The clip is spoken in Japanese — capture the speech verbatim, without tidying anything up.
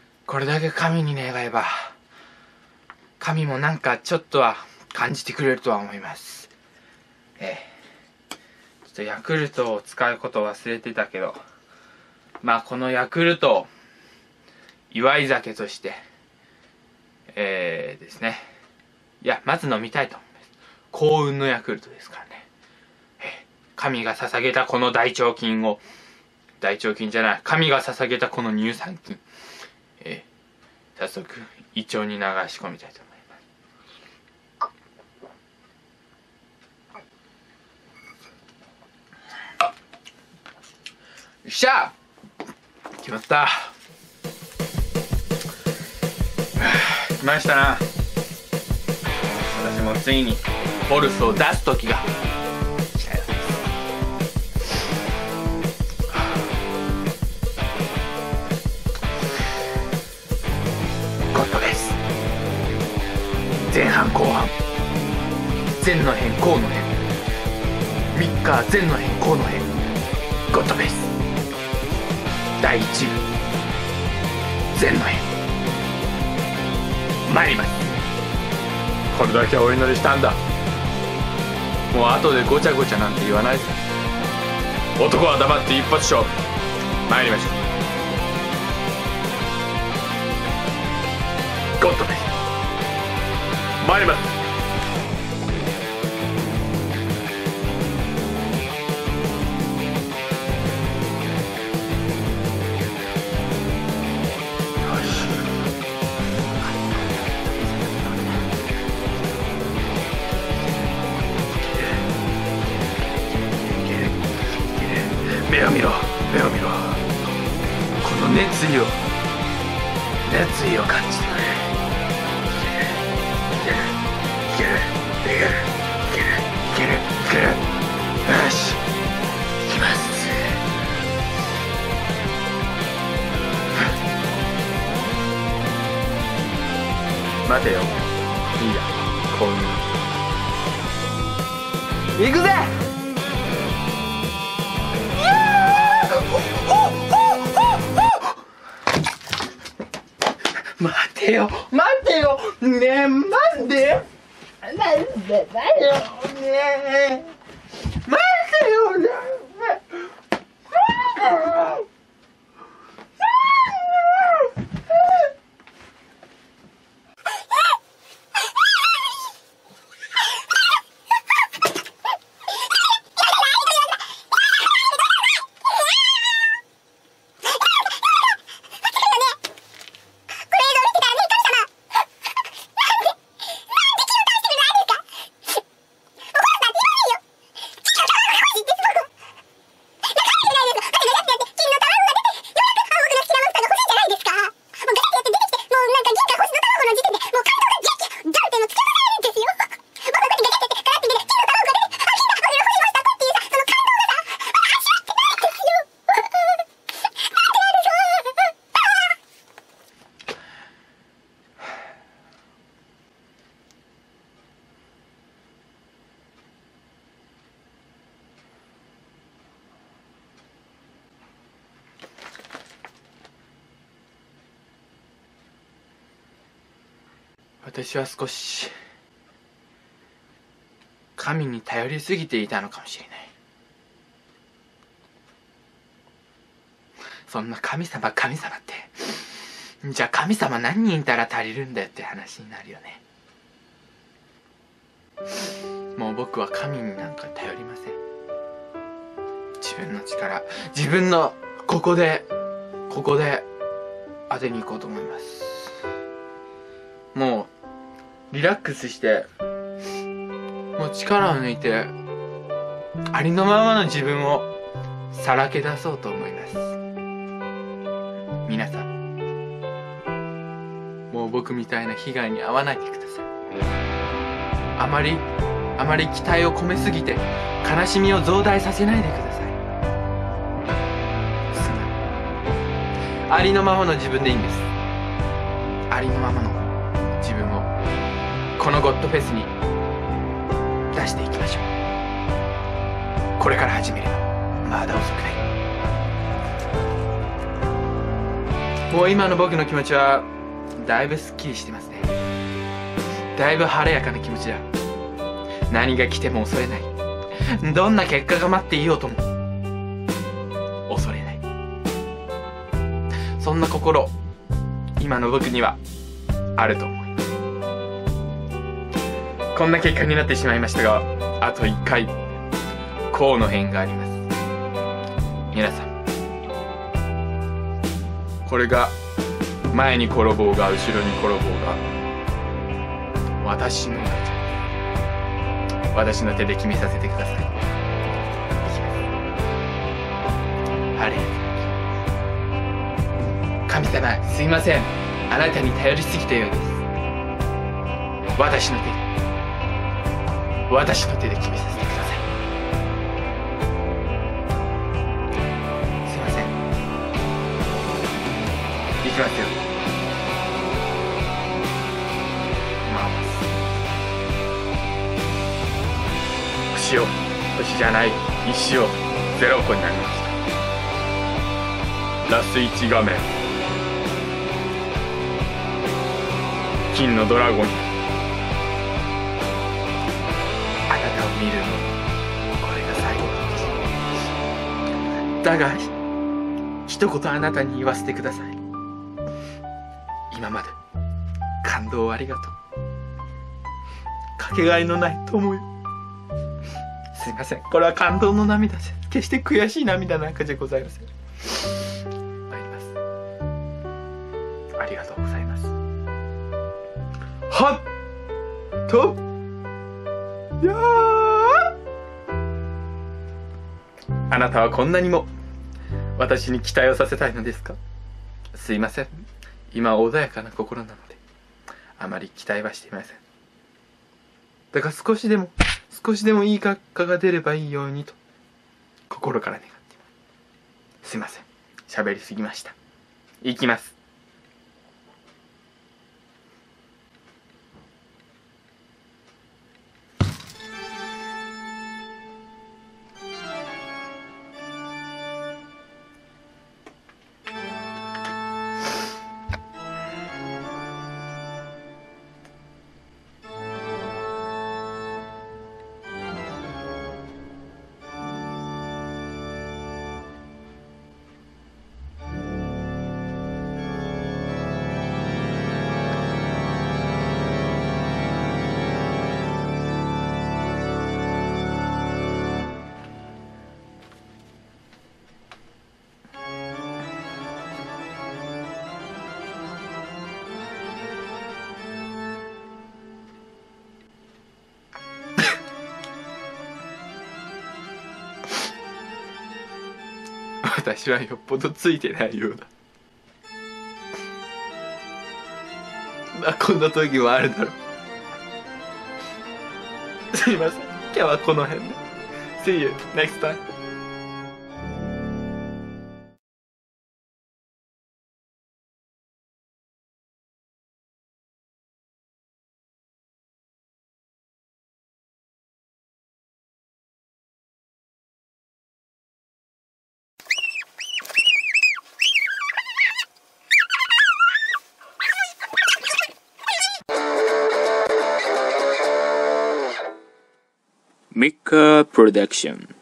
これだけ神に願えば神もなんかちょっとは感じてくれるとは思います。ええちょっとヤクルトを使うことを忘れてたけど、まあこのヤクルトを祝い酒としてえー、ですね、いやまず飲みたいと思います。幸運のヤクルトですからね。えー、神が捧げたこの大腸菌を、大腸菌じゃない、神が捧げたこの乳酸菌、えー、早速胃腸に流し込みたいと思います。よっしゃ決まった。来ましたな。私もついにホルスを出す時が来たようです。ゴッドです。前半後半、前の辺後の辺、みっか前の辺後の辺、ゴッドです。だいいち部前の辺参ります。これだけお祈りしたんだ。もう後でごちゃごちゃなんて言わないぞ。 男は黙って一発勝負参りましょう。ゴッドフェイス参ります。目を見ろ、目を見ろ。この熱意を熱意を感じてくれ。いけるいけるいけるいけるいけるいける。よし、いきます。待てよ、いいや、こういう行くぜ。待てよ待てよねえ、なんでなんでだよねえ、待てよねえ。私は少し神に頼りすぎていたのかもしれない。そんな神様神様ってじゃあ神様何人いたら足りるんだよって話になるよね。もう僕は神になんか頼りません。自分の力、自分のここでここで当てに行こうと思います。もうリラックスしてもう力を抜いてありのままの自分をさらけ出そうと思います。皆さんもう僕みたいな被害に遭わないでください。あまりあまり期待を込めすぎて悲しみを増大させないでください。ありのままの自分でいいんです。ありのままの自分をこのゴッドフェスに出していきましょう。これから始めるのまだ遅くない。もう今の僕の気持ちはだいぶすっきりしてますね。だいぶ晴れやかな気持ちだ。何が来ても恐れない。どんな結果が待っていようとも恐れない。そんな心今の僕にはあると思う。こんな結果になってしまいましたが、あといっかいこうの変があります。皆さん、これが前に転ぼうが後ろに転ぼうが私の手、私の手で決めさせてください。あれ、神様すいません、あなたに頼りすぎたようです。私の手で私の手で決めさせてください。すいません。いきますよ。回す。星を星じゃない石をゼロ個になりました。ラスいち画面金のドラゴン、あなたを見るのこれが最後です。 だが一言あなたに言わせてください。今まで感動をありがとう。かけがえのない友よ。すいません、これは感動の涙です。決して悔しい涙なんかじゃございません。参ります。ありがとうございます。はっとやー、あなたはこんなにも私に期待をさせたいのですか？すいません、今穏やかな心なのであまり期待はしていません。だから少しでも少しでもいい結果が出ればいいようにと心から願っています。すいません、喋りすぎました。行きます。私はよっぽどついてないようだ。まあこんな時もあるだろう。すいません、今日はこの辺で。See you next time. Mika Production